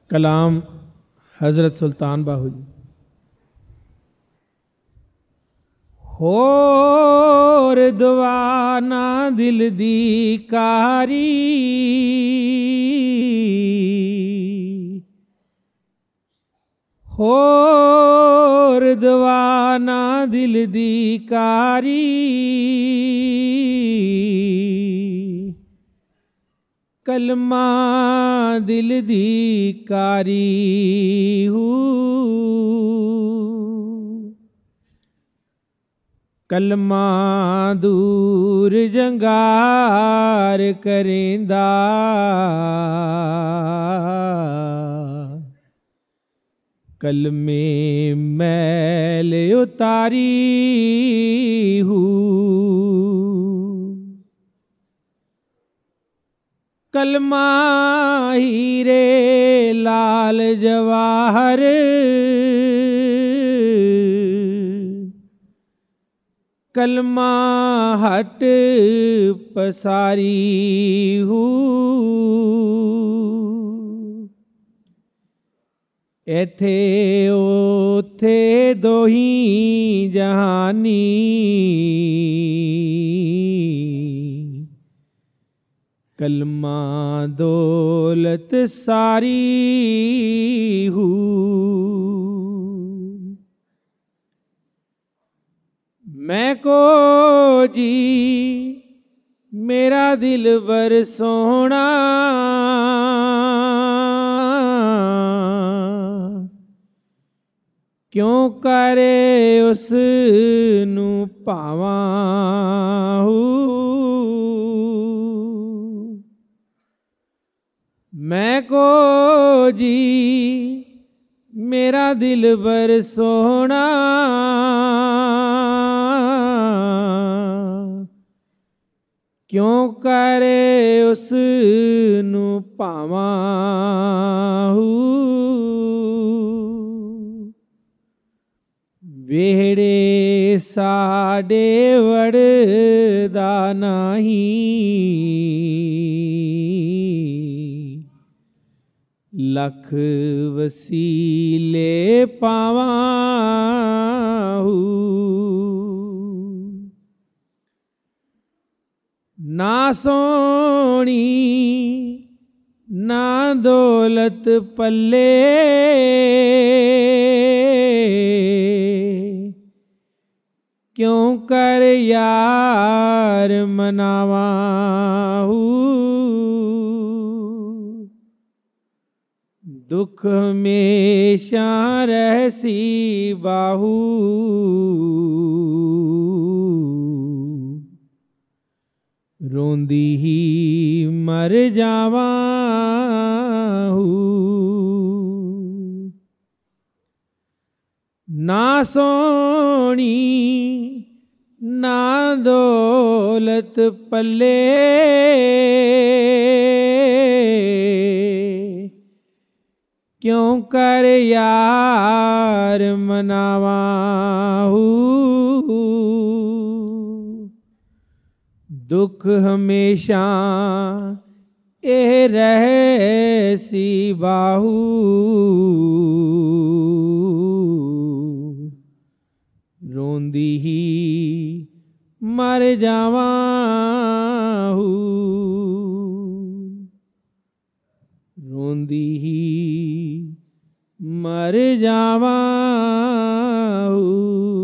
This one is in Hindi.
कलाम हज़रत सुल्तान बाहू जी। होर दवाना दिल दी कारी, होर दवाना दिल दी कारी, कलमा दिल दी कारी कलमा दूर जंगार करेंदा, कलमे मैल उतारी कलमा हीरे लाल जवाहर, कलमा हट पसारी एथे ओथे दोही जहानी, कलमा दौलत सारी मैं को जी मेरा दिल बर सोहना, क्यों करे उस नू पावां मैं को जी मेरा दिल बर सोहना, क्यों करे उस नू पावां वेड़े साडे वड़दा नाही, लख वसीले पावां ना सोनी ना दौलत पल्ले, क्यों कर यार मनावा दुख हमेशा रहसी बाहू, रोंदी ही मर जावां ना सोनी ना दौलत पल्ले, क्यों कर यार मनावा दुख हमेशा ए रहसी बाहू, रोंदी ही मर जावां रोंदी ही मर जावां